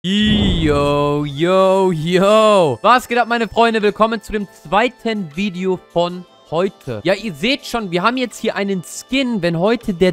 Yo, yo, yo. Was geht ab, meine Freunde? Willkommen zu dem zweiten Video von heute. Ja, ihr seht schon, wir haben jetzt hier einen Skin. Wenn heute der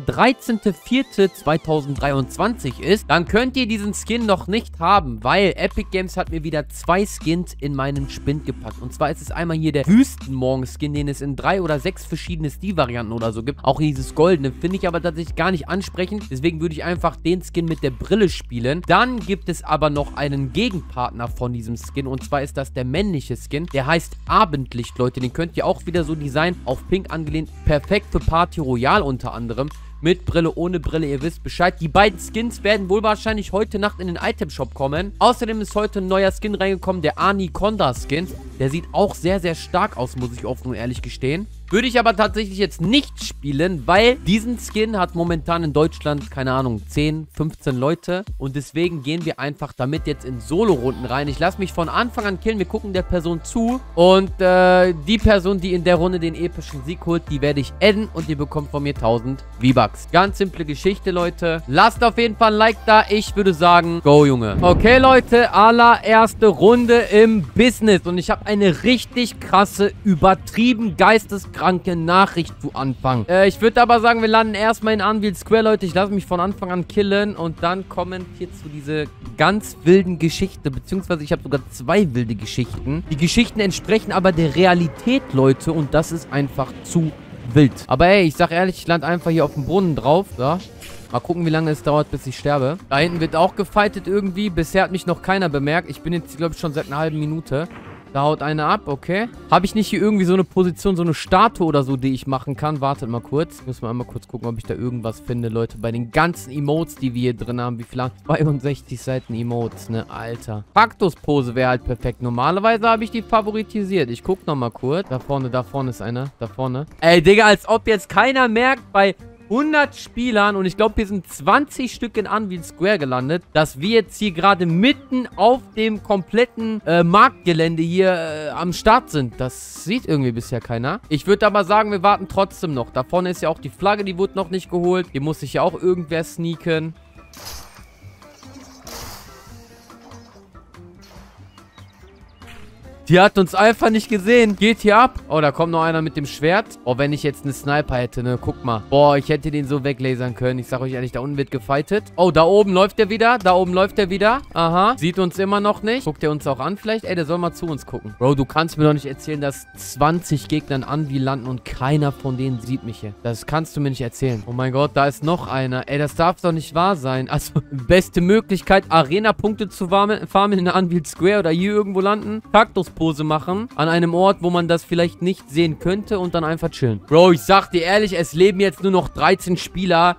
13.04.2023 ist, dann könnt ihr diesen Skin noch nicht haben, weil Epic Games hat mir wieder 2 Skins in meinen Spind gepackt. Und zwar ist es einmal hier der Wüstenmorgen-Skin, den es in 3 oder 6 verschiedene Stilvarianten oder so gibt. Auch dieses goldene finde ich aber tatsächlich gar nicht ansprechend. Deswegen würde ich einfach den Skin mit der Brille spielen. Dann gibt es aber noch einen Gegenpartner von diesem Skin. Und zwar ist das der männliche Skin. Der heißt Abendlicht, Leute. Den könnt ihr auch wieder so Design auf Pink angelehnt. Perfekt für Party Royale unter anderem. Mit Brille, ohne Brille, ihr wisst Bescheid. Die beiden Skins werden wohl wahrscheinlich heute Nacht in den Item-Shop kommen. Außerdem ist heute ein neuer Skin reingekommen, der Anaconda-Skin. Der sieht auch sehr, sehr stark aus, muss ich offen und ehrlich gestehen. Würde ich aber tatsächlich jetzt nicht spielen, weil diesen Skin hat momentan in Deutschland, keine Ahnung, 10, 15 Leute. Und deswegen gehen wir einfach damit jetzt in Solo-Runden rein. Ich lasse mich von Anfang an killen. Wir gucken der Person zu. Und die Person, die in der Runde den epischen Sieg holt, die werde ich adden. Und ihr bekommt von mir 1000 V-Bucks. Ganz simple Geschichte, Leute. Lasst auf jeden Fall ein Like da. Ich würde sagen, go, Junge. Okay, Leute, allererste Runde im Business. Und ich habe eine richtig krasse, übertrieben geisteskranke Nachricht zu Anfang. Ich würde aber sagen, wir landen erstmal in Anvil Square, Leute. Ich lasse mich von Anfang an killen und dann kommen hier zu diese ganz wilden Geschichte, beziehungsweise ich habe sogar 2 wilde Geschichten. Die Geschichten entsprechen aber der Realität, Leute, und das ist einfach zu wild. Aber ey, ich sag ehrlich, ich lande einfach hier auf dem Brunnen drauf. So. Mal gucken, wie lange es dauert, bis ich sterbe. Da hinten wird auch gefightet irgendwie. Bisher hat mich noch keiner bemerkt. Ich bin jetzt, glaube ich, schon seit einer halben Minute. Da haut einer ab, okay. Habe ich nicht hier irgendwie so eine Position, so eine Statue oder so, die ich machen kann? Wartet mal kurz. Ich muss mal einmal kurz gucken, ob ich da irgendwas finde, Leute. Bei den ganzen Emotes, die wir hier drin haben. Wie viel haben? 62 Seiten Emotes, ne? Alter. Kaktuspose wäre halt perfekt. Normalerweise habe ich die favoritisiert. Ich gucke nochmal kurz. Da vorne ist einer. Da vorne. Ey, Digga, als ob jetzt keiner merkt, bei 100 Spielern, und ich glaube, wir sind 20 Stück in Anvil Square gelandet, dass wir jetzt hier gerade mitten auf dem kompletten Marktgelände hier am Start sind. Das sieht irgendwie bisher keiner. Ich würde aber sagen, wir warten trotzdem noch. Da vorne ist ja auch die Flagge, die wurde noch nicht geholt. Hier muss sich ja auch irgendwer sneaken. Die hat uns einfach nicht gesehen. Geht hier ab. Oh, da kommt noch einer mit dem Schwert. Oh, wenn ich jetzt eine Sniper hätte, ne? Guck mal. Boah, ich hätte den so weglasern können. Ich sag euch ehrlich, da unten wird gefightet. Oh, da oben läuft der wieder. Da oben läuft der wieder. Aha. Sieht uns immer noch nicht. Guckt er uns auch an vielleicht? Ey, der soll mal zu uns gucken. Bro, du kannst mir doch nicht erzählen, dass 20 Gegner in Anvil landen und keiner von denen sieht mich hier. Das kannst du mir nicht erzählen. Oh mein Gott, da ist noch einer. Ey, das darf doch nicht wahr sein. Also, beste Möglichkeit, Arena-Punkte zu farmen in Anvil Square oder hier irgendwo landen. Kaktuspose machen. An einem Ort, wo man das vielleicht nicht sehen könnte und dann einfach chillen. Bro, ich sag dir ehrlich, es leben jetzt nur noch 13 Spieler.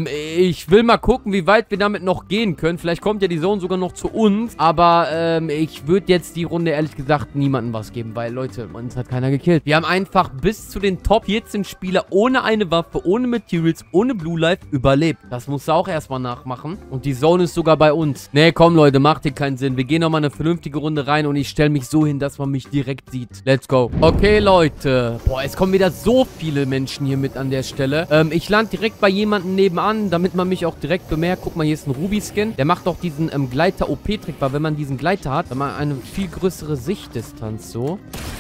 Ich will mal gucken, wie weit wir damit noch gehen können. Vielleicht kommt ja die Zone sogar noch zu uns. Aber, ich würde jetzt die Runde ehrlich gesagt niemandem was geben, weil, Leute, uns hat keiner gekillt. Wir haben einfach bis zu den Top 14 Spieler ohne eine Waffe, ohne Materials, ohne Blue Life überlebt. Das musst du auch erstmal nachmachen. Und die Zone ist sogar bei uns. Nee, komm, Leute, macht hier keinen Sinn. Wir gehen nochmal eine vernünftige Runde rein und ich stelle mich so hin, dass man mich direkt sieht. Let's go. Okay, Leute. Boah, es kommen wieder so viele Menschen hier mit an der Stelle. Ich lande direkt bei jemandem nebenan, damit man mich auch direkt bemerkt. Guck mal, hier ist ein Ruby-Skin. Der macht auch diesen Gleiter-OP-Trick, weil wenn man diesen Gleiter hat, dann hat man eine viel größere Sichtdistanz, so.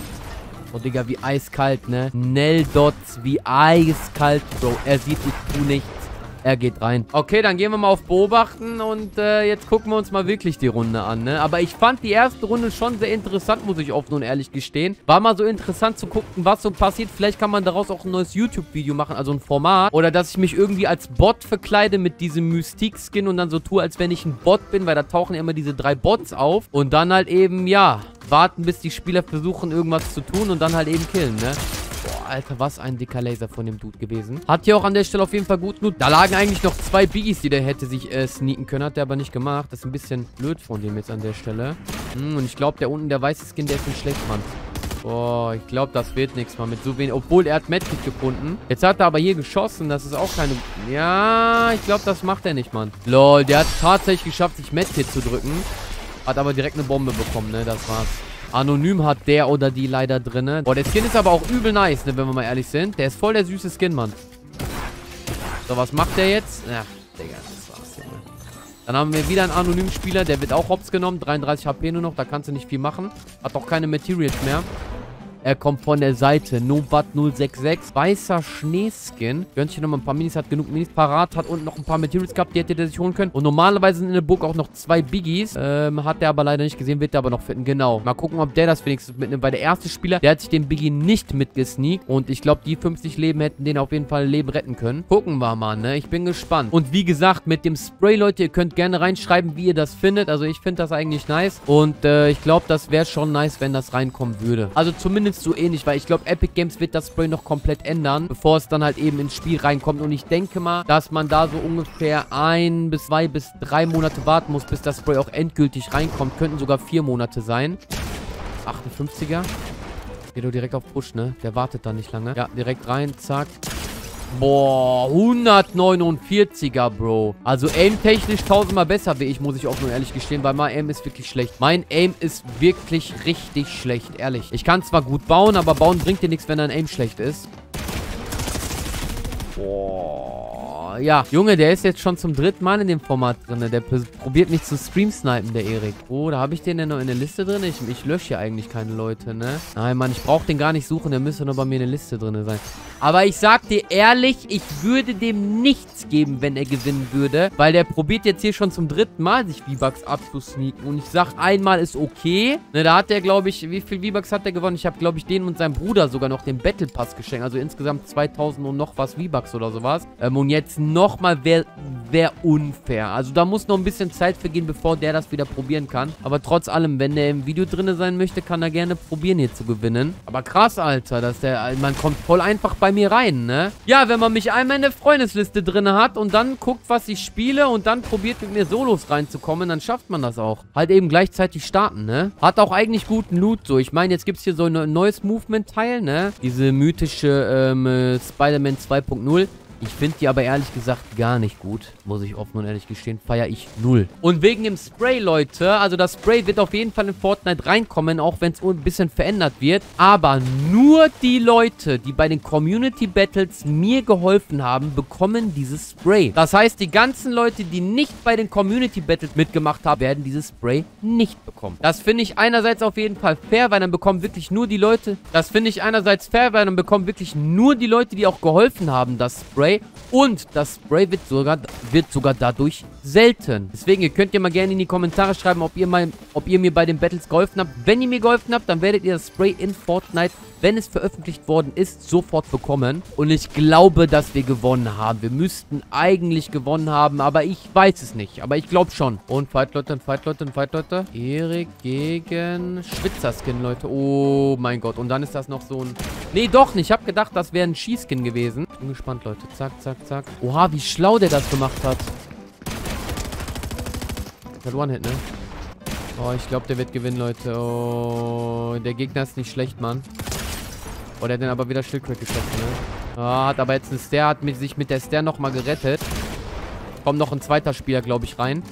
Oh, Digga, wie eiskalt, ne? Nell-Dots, wie eiskalt, Bro. Er sieht, ich tu nichts. Er geht rein. Okay, dann gehen wir mal auf Beobachten und jetzt gucken wir uns mal wirklich die Runde an, ne? Aber ich fand die erste Runde schon sehr interessant, muss ich offen und ehrlich gestehen. War mal so interessant zu gucken, was so passiert. Vielleicht kann man daraus auch ein neues YouTube-Video machen, also ein Format. Oder dass ich mich irgendwie als Bot verkleide mit diesem Mystique-Skin und dann so tue, als wenn ich ein Bot bin, weil da tauchen ja immer diese 3 Bots auf. Und dann halt eben, ja, warten, bis die Spieler versuchen, irgendwas zu tun und dann halt eben killen, ne? Alter, was ein dicker Laser von dem Dude gewesen. Hat hier auch an der Stelle auf jeden Fall gut Loot. Da lagen eigentlich noch 2 Biggies, die der hätte sich sneaken können. Hat der aber nicht gemacht. Das ist ein bisschen blöd von dem jetzt an der Stelle. Und ich glaube, der unten, der weiße Skin, der ist nicht schlecht, Mann. Boah, ich glaube, das wird nichts mal mit so wenig. Obwohl, er hat Medkit gefunden. Jetzt hat er aber hier geschossen. Das ist auch keine... Ja, ich glaube, das macht er nicht, Mann. Lol, der hat tatsächlich geschafft, sich Medkit zu drücken. Hat aber direkt eine Bombe bekommen, ne? Das war's. Anonym hat der oder die leider drin. Boah, der Skin ist aber auch übel nice, ne, wenn wir mal ehrlich sind. Der ist voll der süße Skin, Mann. So, was macht der jetzt? Ja, Digga, das war's, Junge. Dann haben wir wieder einen anonymen Spieler, der wird auch hops genommen. 33 HP nur noch, da kannst du nicht viel machen. Hat auch keine Materials mehr. Er kommt von der Seite. Nobat 066. Weißer Schneeskin. Gönnt sich nochmal ein paar Minis. Hat genug Minis parat. Hat unten noch ein paar Materials gehabt. Die hätte er sich holen können. Und normalerweise sind in der Burg auch noch 2 Biggies. Hat er aber leider nicht gesehen. Wird er aber noch finden. Genau. Mal gucken, ob der das wenigstens mitnimmt. Weil der erste Spieler, der hat sich den Biggie nicht mitgesneakt. Und ich glaube, die 50 Leben hätten den auf jeden Fall Leben retten können. Gucken wir mal, ne? Ich bin gespannt. Und wie gesagt, mit dem Spray, Leute, ihr könnt gerne reinschreiben, wie ihr das findet. Also ich finde das eigentlich nice. Und ich glaube, das wäre schon nice, wenn das reinkommen würde. Also zumindest so ähnlich, weil ich glaube, Epic Games wird das Spray noch komplett ändern, bevor es dann halt eben ins Spiel reinkommt. Und ich denke mal, dass man da so ungefähr 1 bis 2 bis 3 Monate warten muss, bis das Spray auch endgültig reinkommt. Könnten sogar 4 Monate sein. 58er. Geht doch direkt auf Push, ne? Der wartet da nicht lange. Ja, direkt rein, zack. Boah, 149er, Bro. Also aim-technisch 1000-mal besser wie ich, muss ich auch nur ehrlich gestehen, weil mein Aim ist wirklich schlecht. Mein Aim ist wirklich richtig schlecht, ehrlich. Ich kann zwar gut bauen, aber bauen bringt dir nichts, wenn dein Aim schlecht ist. Boah, ja. Junge, der ist jetzt schon zum 3. Mal in dem Format drin. Der probiert mich zu stream-snipen, der Erik. Oh, da habe ich den denn noch in der Liste drin? Ich lösche hier eigentlich keine Leute, ne? Nein, Mann, ich brauche den gar nicht suchen. Der müsste nur bei mir in der Liste drin sein. Aber ich sag dir ehrlich, ich würde dem nichts geben, wenn er gewinnen würde. Weil der probiert jetzt hier schon zum 3. Mal, sich V-Bucks abzusneaken. Und ich sag, einmal ist okay. Ne, da hat der, glaube ich, wie viel V-Bucks hat der gewonnen? Ich habe, glaube ich, den und seinem Bruder sogar noch den Battle Pass geschenkt. Also insgesamt 2000 und noch was V-Bucks oder sowas. Und jetzt nochmal wäre unfair. Also da muss noch ein bisschen Zeit vergehen, bevor der das wieder probieren kann. Aber trotz allem, wenn der im Video drin sein möchte, kann er gerne probieren, hier zu gewinnen. Aber krass, Alter, dass der, man kommt voll einfach bei mir rein, ne? Ja, wenn man mich einmal in der Freundesliste drin hat und dann guckt, was ich spiele und dann probiert mit mir Solos reinzukommen, dann schafft man das auch. Halt eben gleichzeitig starten, ne? Hat auch eigentlich guten Loot so. Ich meine, jetzt gibt es hier so ein neues Movement-Teil, ne? Diese mythische Spider-Man 2.0. Ich finde die aber ehrlich gesagt gar nicht gut. Muss ich offen und ehrlich gestehen. Feiere ich 0. Und wegen dem Spray, Leute. Also das Spray wird auf jeden Fall in Fortnite reinkommen. Auch wenn es ein bisschen verändert wird. Aber nur die Leute, die bei den Community Battles mir geholfen haben, bekommen dieses Spray. Das heißt, die ganzen Leute, die nicht bei den Community Battles mitgemacht haben, werden dieses Spray nicht bekommen. Das finde ich einerseits auf jeden Fall fair, weil dann bekommen wirklich nur die Leute... Das finde ich einerseits fair, weil dann bekommen wirklich nur die Leute, die auch geholfen haben, das Spray. Und das Spray wird sogar dadurch selten. Deswegen, ihr könnt ja mal gerne in die Kommentare schreiben, ob ihr mir bei den Battles geholfen habt. Wenn ihr mir geholfen habt, dann werdet ihr das Spray in Fortnite, wenn es veröffentlicht worden ist, sofort bekommen. Und ich glaube, dass wir gewonnen haben. Wir müssten eigentlich gewonnen haben, aber ich weiß es nicht. Aber ich glaube schon. Und Fight, Leute, Fight, Leute, Fight, Leute. Erik gegen Schwitzer-Skin, Leute. Oh mein Gott. Und dann ist das noch so ein... Nee, doch nicht. Ich habe gedacht, das wäre ein Skiskin gewesen. Bin gespannt, Leute. Zack, zack, zack. Oha, wie schlau der das gemacht hat. Der hat One-Hit, ne? Oh, ich glaube, der wird gewinnen, Leute. Oh, der Gegner ist nicht schlecht, Mann. Oh, der hat den aber wieder Schildcrack geschossen, ne? Oh, hat aber jetzt einen Stair, hat sich mit der Stair nochmal gerettet. Kommt noch ein zweiter Spieler, glaube ich, rein.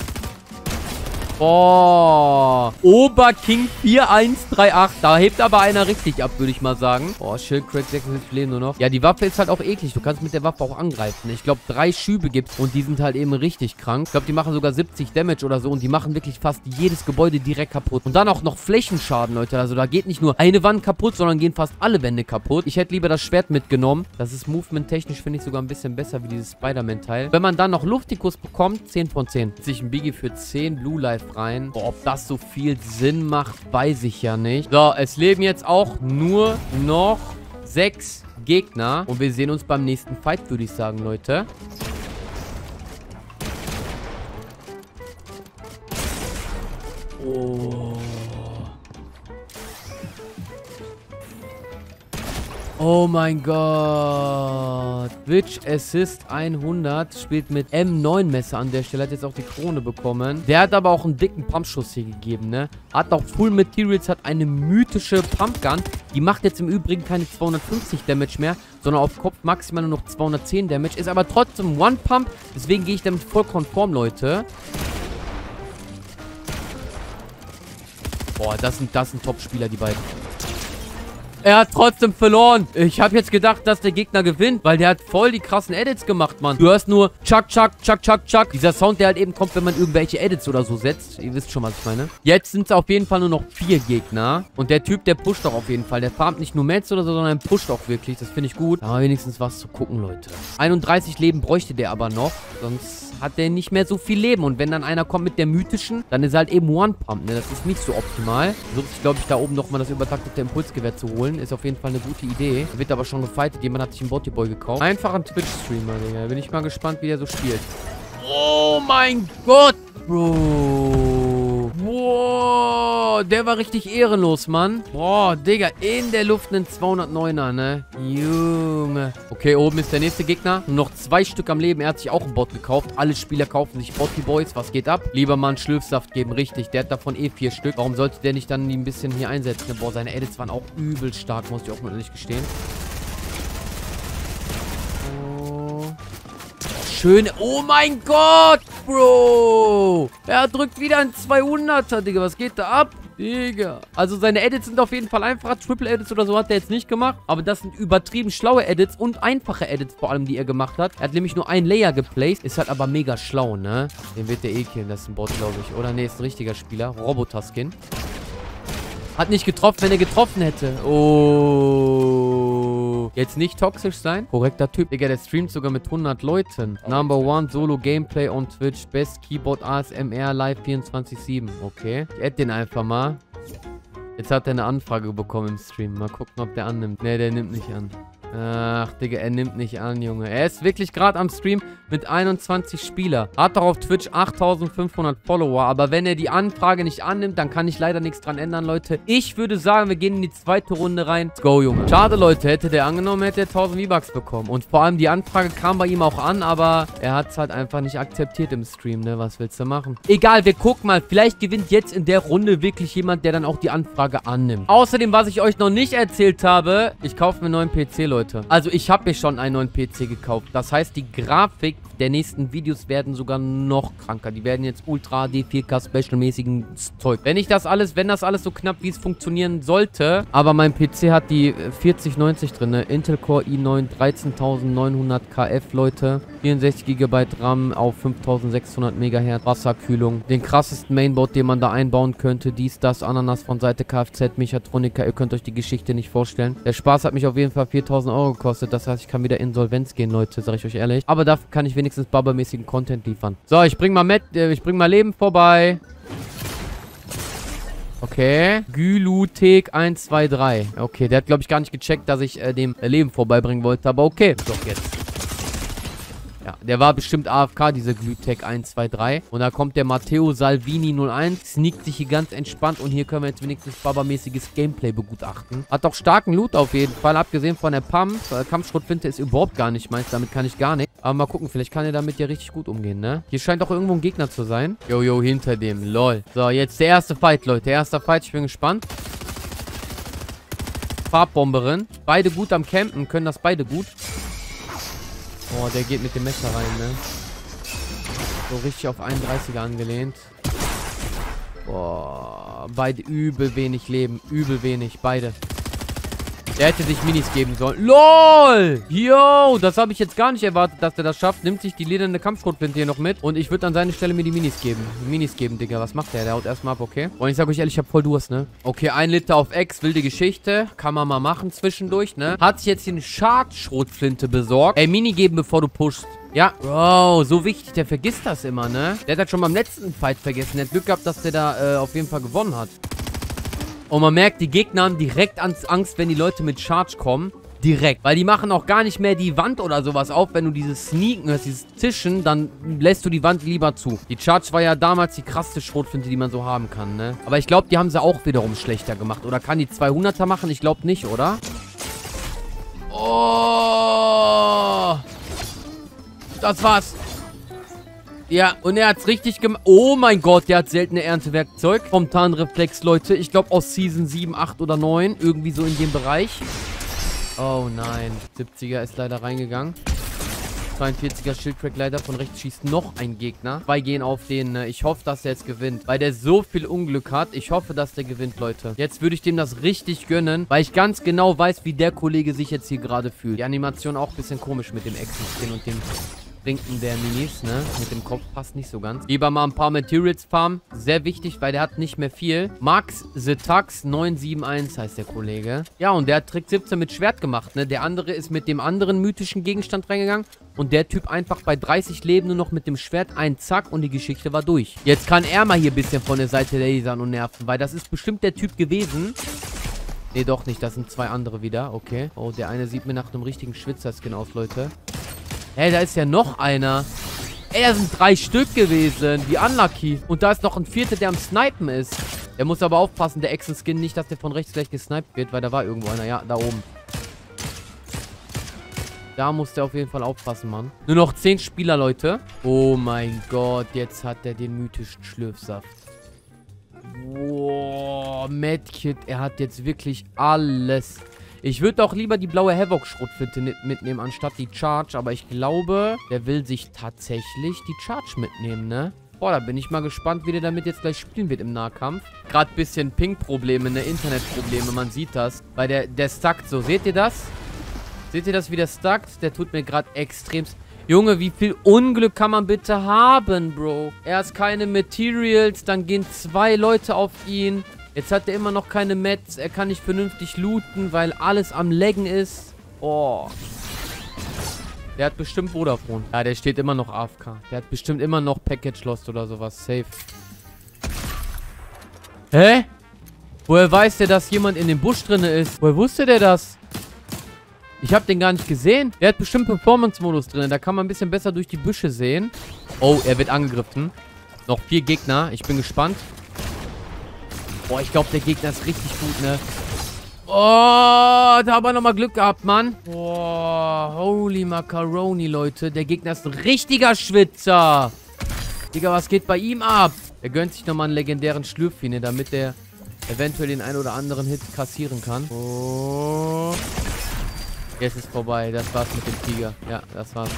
Boah. Oberking 4138. Da hebt aber einer richtig ab, würde ich mal sagen. Boah, Schildcrack 76 Leben nur noch. Ja, die Waffe ist halt auch eklig. Du kannst mit der Waffe auch angreifen. Ich glaube, 3 Schübe gibt's und die sind halt eben richtig krank. Ich glaube, die machen sogar 70 Damage oder so und die machen wirklich fast jedes Gebäude direkt kaputt. Und dann auch noch Flächenschaden, Leute. Also da geht nicht nur eine Wand kaputt, sondern gehen fast alle Wände kaputt. Ich hätte lieber das Schwert mitgenommen. Das ist movement-technisch, finde ich, sogar ein bisschen besser wie dieses Spider-Man-Teil. Wenn man dann noch Luftikus bekommt, 10 von 10. Sich ein Biggie für 10 Blue Life rein. Boah, ob das so viel Sinn macht, weiß ich ja nicht. So, es leben jetzt auch nur noch 6 Gegner. Und wir sehen uns beim nächsten Fight, würde ich sagen, Leute. Oh. Oh mein Gott. Twitch Assist 100 spielt mit M9 Messer an der Stelle. Hat jetzt auch die Krone bekommen. Der hat aber auch einen dicken Pumpschuss hier gegeben, ne? Hat auch Full Materials, hat eine mythische Pumpgun. Die macht jetzt im Übrigen keine 250 Damage mehr, sondern auf Kopf maximal nur noch 210 Damage. Ist aber trotzdem One Pump. Deswegen gehe ich damit voll konform, Leute. Boah, das sind Top-Spieler, die beiden. Er hat trotzdem verloren. Ich habe jetzt gedacht, dass der Gegner gewinnt, weil der hat voll die krassen Edits gemacht, Mann. Du hörst nur Chuck, Chuck, Chuck, Chuck, Chuck. Dieser Sound, der halt eben kommt, wenn man irgendwelche Edits oder so setzt. Ihr wisst schon, was ich meine. Jetzt sind es auf jeden Fall nur noch 4 Gegner. Und der Typ, der pusht auch auf jeden Fall. Der farmt nicht nur Metz oder so, sondern pusht auch wirklich. Das finde ich gut. Aber wenigstens was zu gucken, Leute. 31 Leben bräuchte der aber noch. Sonst hat der nicht mehr so viel Leben. Und wenn dann einer kommt mit der mythischen, dann ist er halt eben One-Pump, ne? Das ist nicht so optimal. Versucht sich, glaube ich, da oben nochmal das übertaktete Impulsgewehr zu holen. Ist auf jeden Fall eine gute Idee. Wird aber schon gefightet. Jemand hat sich einen Botyboy gekauft. Einfach ein Twitch-Streamer, Digga. Bin ich mal gespannt, wie der so spielt. Oh mein Gott, Bro. Wow, der war richtig ehrenlos, Mann. Boah, Digga, in der Luft einen 209er, ne? Junge. Okay, oben ist der nächste Gegner. Nur noch 2 Stück am Leben. Er hat sich auch einen Bot gekauft. Alle Spieler kaufen sich Botyboys. Was geht ab? Lieber mal einen Schlürfsaft geben. Richtig, der hat davon 4 Stück. Warum sollte der nicht dann ein bisschen hier einsetzen? Boah, seine Edits waren auch übel stark, muss ich auch mal ehrlich gestehen. Schön. Oh mein Gott, Bro. Er drückt wieder einen 200er, Digga. Was geht da ab? Digga. Also seine Edits sind auf jeden Fall einfach. Triple-Edits oder so hat er jetzt nicht gemacht. Aber das sind übertrieben schlaue Edits und einfache Edits vor allem, die er gemacht hat. Er hat nämlich nur einen Layer geplaced. Ist halt aber mega schlau, ne? Den wird der killen. Das ist ein Bot, glaube ich. Oder nee, ist ein richtiger Spieler. Roboter-Skin. Hat nicht getroffen, wenn er getroffen hätte. Oh. Jetzt nicht toxisch sein. Korrekter Typ. Digga, der streamt sogar mit 100 Leuten. Number 1 Solo Gameplay on Twitch. Best Keyboard ASMR Live 24/7. Okay. Ich add den einfach mal. Jetzt hat er eine Anfrage bekommen im Stream. Mal gucken, ob der annimmt. Ne, der nimmt nicht an. Ach, Digga, er nimmt nicht an, Junge. Er ist wirklich gerade am Stream mit 21 Spieler. Hat doch auf Twitch 8500 Follower. Aber wenn er die Anfrage nicht annimmt, dann kann ich leider nichts dran ändern, Leute. Ich würde sagen, wir gehen in die zweite Runde rein. Let's go, Junge. Schade, Leute. Hätte der angenommen, hätte er 1000 V-Bucks bekommen. Und vor allem die Anfrage kam bei ihm auch an, aber er hat es halt einfach nicht akzeptiert im Stream, ne? Was willst du machen? Egal, wir gucken mal. Vielleicht gewinnt jetzt in der Runde wirklich jemand, der dann auch die Anfrage annimmt. Außerdem, was ich euch noch nicht erzählt habe, ich kaufe mir einen neuen PC, Leute. Also ich habe mir schon einen neuen PC gekauft. Das heißt, die Grafik der nächsten Videos werden sogar noch kranker. Die werden jetzt Ultra HD 4K Special-mäßigen Zeug. Wenn das alles so knapp wie es funktionieren sollte, aber mein PC hat die 4090 drin, ne? Intel Core i9 13900 KF, Leute. 64 GB RAM auf 5600 MHz, Wasserkühlung. Den krassesten Mainboard, den man da einbauen könnte. Dies, das, Ananas von Seite Kfz, Mechatronika. Ihr könnt euch die Geschichte nicht vorstellen. Der Spaß hat mich auf jeden Fall 4000 Euro gekostet. Das heißt, ich kann wieder Insolvenz gehen, Leute, sag ich euch ehrlich. Aber dafür kann ich wenigstens Baba-mäßigen Content liefern. So, ich bring mal Leben vorbei. Okay. Gylutek 123. Okay, der hat, glaube ich, gar nicht gecheckt, dass ich dem Leben vorbeibringen wollte. Aber okay. Doch, jetzt. Ja, der war bestimmt AFK, dieser Glytech 123. Und da kommt der Matteo Salvini 01, sneakt sich hier ganz entspannt. Und hier können wir jetzt wenigstens Baba-mäßiges Gameplay begutachten. Hat doch starken Loot auf jeden Fall, abgesehen von der Pump. Kampfschrotflinte ist überhaupt gar nicht meins, damit kann ich gar nicht. Aber mal gucken, vielleicht kann er damit ja richtig gut umgehen, ne? Hier scheint auch irgendwo ein Gegner zu sein. Jojo, hinter dem, lol. So, jetzt der erste Fight, Leute. Der erste Fight, ich bin gespannt. Farbbomberin. Beide gut am Campen, können das beide gut. Oh, der geht mit dem Messer rein, ne? So richtig auf 31er angelehnt. Boah, beide übel wenig Leben. Übel wenig, beide. Der hätte sich Minis geben sollen. LOL! Yo, das habe ich jetzt gar nicht erwartet, dass der das schafft. Nimmt sich die lederne Kampfschrotflinte hier noch mit. Und ich würde an seiner Stelle mir die Minis geben. Minis geben, Digga. Was macht der? Der haut erstmal ab, okay? Und ich sage euch ehrlich, ich habe voll Durst, ne? Okay, 1 Liter auf Ex, wilde Geschichte. Kann man mal machen zwischendurch, ne? Hat sich jetzt hier eine Schartschrotflinte besorgt. Ey, Mini geben, bevor du pushst. Ja, Bro, so wichtig, der vergisst das immer, ne? Der hat das schon beim letzten Fight vergessen. Der hat Glück gehabt, dass der da auf jeden Fall gewonnen hat. Und man merkt, die Gegner haben direkt Angst, wenn die Leute mit Charge kommen. Direkt. Weil die machen auch gar nicht mehr die Wand oder sowas auf. Wenn du dieses Sneaken hörst, dieses Zischen, dann lässt du die Wand lieber zu. Die Charge war ja damals die krasseste Schrotflinte, die man so haben kann, ne? Aber ich glaube, die haben sie auch wiederum schlechter gemacht. Oder kann die 200er machen? Ich glaube nicht, oder? Oh! Das war's. Ja, und er hat's richtig gemacht. Oh mein Gott, der hat seltene Erntewerkzeug. Vom Tarnreflex, Leute. Ich glaube aus Season 7, 8 oder 9. Irgendwie so in dem Bereich. Oh nein. 70er ist leider reingegangen. 42er Schildcrack leider von rechts schießt noch ein Gegner. 2 gehen auf den. Ich hoffe, dass er jetzt gewinnt. Weil der so viel Unglück hat. Ich hoffe, dass der gewinnt, Leute. Jetzt würde ich dem das richtig gönnen. Weil ich ganz genau weiß, wie der Kollege sich jetzt hier gerade fühlt. Die Animation auch ein bisschen komisch mit dem Echsen-Skin und dem Trinken der Minis, ne? Mit dem Kopf passt nicht so ganz. Lieber mal ein paar Materials farmen. Sehr wichtig, weil der hat nicht mehr viel. Max the Tux 971 heißt der Kollege. Ja, und der hat Trick 17 mit Schwert gemacht, ne? Der andere ist mit dem anderen mythischen Gegenstand reingegangen. Und der Typ einfach bei 30 Leben nur noch mit dem Schwert ein Zack und die Geschichte war durch. Jetzt kann er mal hier ein bisschen von der Seite lasern und nerven, weil das ist bestimmt der Typ gewesen. Nee, doch nicht. Das sind 2 andere wieder. Okay. Oh, der eine sieht mir nach einem richtigen Schwitzer-Skin aus, Leute. Hey, da ist ja noch einer. Ey, da sind 3 Stück gewesen. Wie unlucky. Und da ist noch ein 4., der am Snipen ist. Der muss aber aufpassen, der Echsen-Skin, nicht, dass der von rechts gleich gesniped wird, weil da war irgendwo einer. Ja, da oben. Da muss der auf jeden Fall aufpassen, Mann. Nur noch 10 Spieler, Leute. Oh mein Gott, jetzt hat der den mythischen Schlürfsaft. Wow, Medkit, er hat jetzt wirklich alles. Ich würde auch lieber die blaue Havoc-Schrotflinte mitnehmen, anstatt die Charge. Aber ich glaube, der will sich tatsächlich die Charge mitnehmen, ne? Boah, da bin ich mal gespannt, wie der damit jetzt gleich spielen wird im Nahkampf. Gerade ein bisschen Ping-Probleme, ne? Internetprobleme, man sieht das. Weil der stuckt so. Seht ihr das? Seht ihr das, wie der stuckt? Der tut mir gerade extremst... Junge, wie viel Unglück kann man bitte haben, Bro? Erst keine Materials, dann gehen 2 Leute auf ihn. Jetzt hat er immer noch keine Mets. Er kann nicht vernünftig looten, weil alles am Laggen ist. Oh. Der hat bestimmt Vodafone. Ja, der steht immer noch AFK. Der hat bestimmt immer noch Package Lost oder sowas. Safe. Hä? Woher weiß der, dass jemand in dem Busch drin ist? Woher wusste der das? Ich habe den gar nicht gesehen. Der hat bestimmt Performance-Modus drin. Da kann man ein bisschen besser durch die Büsche sehen. Oh, er wird angegriffen. Noch 4 Gegner. Ich bin gespannt. Boah, ich glaube, der Gegner ist richtig gut, ne? Oh, da haben wir nochmal Glück gehabt, Mann. Boah, holy Macaroni, Leute. Der Gegner ist ein richtiger Schwitzer. Digga, was geht bei ihm ab? Er gönnt sich nochmal einen legendären Schlürfine, damit er eventuell den einen oder anderen Hit kassieren kann. Oh. Jetzt ist vorbei. Das war's mit dem Tiger. Ja, das war's.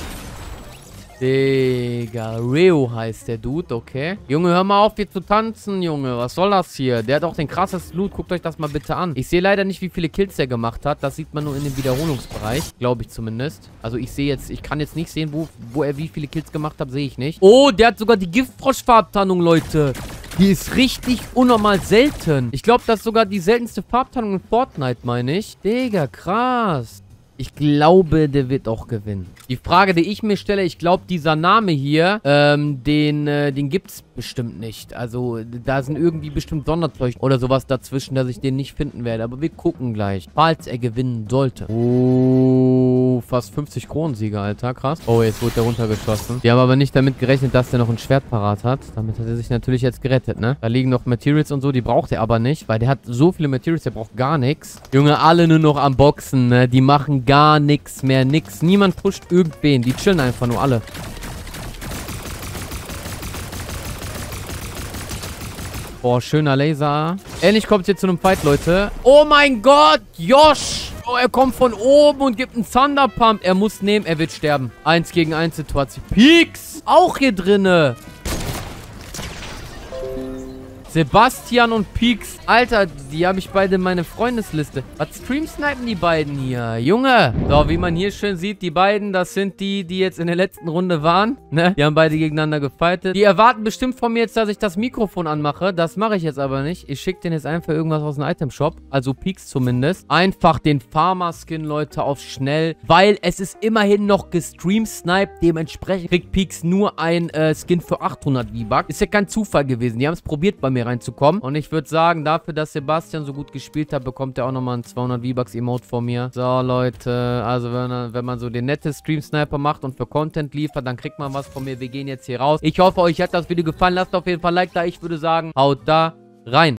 Digga, Reo heißt der Dude, okay. Junge, hör mal auf hier zu tanzen, Junge. Was soll das hier? Der hat auch den krassesten Loot. Guckt euch das mal bitte an. Ich sehe leider nicht, wie viele Kills der gemacht hat. Das sieht man nur in dem Wiederholungsbereich. Glaube ich zumindest. Also ich sehe jetzt, ich kann jetzt nicht sehen, wo er wie viele Kills gemacht hat. Sehe ich nicht. Oh, der hat sogar die Giftfrosch-Farbtarnung, Leute. Die ist richtig unnormal selten. Ich glaube, das ist sogar die seltenste Farbtarnung in Fortnite, meine ich. Digga, krass. Ich glaube, der wird auch gewinnen. Die Frage, die ich mir stelle, ich glaube, dieser Name hier, den gibt's bestimmt nicht. Also, da sind irgendwie bestimmt Sonderzeugen oder sowas dazwischen, dass ich den nicht finden werde. Aber wir gucken gleich, falls er gewinnen sollte. Oh, fast 50 Kronensieger, Alter. Krass. Oh, jetzt wurde der runtergeschossen. Die haben aber nicht damit gerechnet, dass der noch ein Schwert parat hat. Damit hat er sich natürlich jetzt gerettet, ne? Da liegen noch Materials und so, die braucht er aber nicht, weil der hat so viele Materials, der braucht gar nichts. Junge, alle nur noch am Boxen, ne? Die machen gar nichts mehr, nix. Niemand pusht irgendwen. Die chillen einfach nur alle. Boah, schöner Laser. Endlich kommt es jetzt zu einem Fight, Leute. Oh mein Gott, Josh. Oh, er kommt von oben und gibt einen Thunder Pump. Er muss nehmen, er wird sterben. 1 gegen 1 Situation. Peaks, auch hier drinne. Sebastian und Peaks. Alter, die habe ich beide in meine Freundesliste. Was streamsnipen die beiden hier? Junge. So, wie man hier schön sieht, die beiden, das sind die, die jetzt in der letzten Runde waren. Ne? Die haben beide gegeneinander gefightet. Die erwarten bestimmt von mir jetzt, dass ich das Mikrofon anmache. Das mache ich jetzt aber nicht. Ich schicke denen jetzt einfach irgendwas aus dem Itemshop. Also Peaks zumindest. Einfach den Farmer-Skin, Leute, auf schnell. Weil es ist immerhin noch gestreamsniped. Dementsprechend kriegt Peaks nur ein Skin für 800 V-Bucks. Ist ja kein Zufall gewesen. Die haben es probiert bei mir reinzukommen. Und ich würde sagen, dafür, dass Sebastian so gut gespielt hat, bekommt er auch nochmal ein 200 V-Bucks Emote von mir. So, Leute. Also, wenn man so den netten Stream-Sniper macht und für Content liefert, dann kriegt man was von mir. Wir gehen jetzt hier raus. Ich hoffe, euch hat das Video gefallen. Lasst auf jeden Fall ein Like da. Ich würde sagen, haut da rein.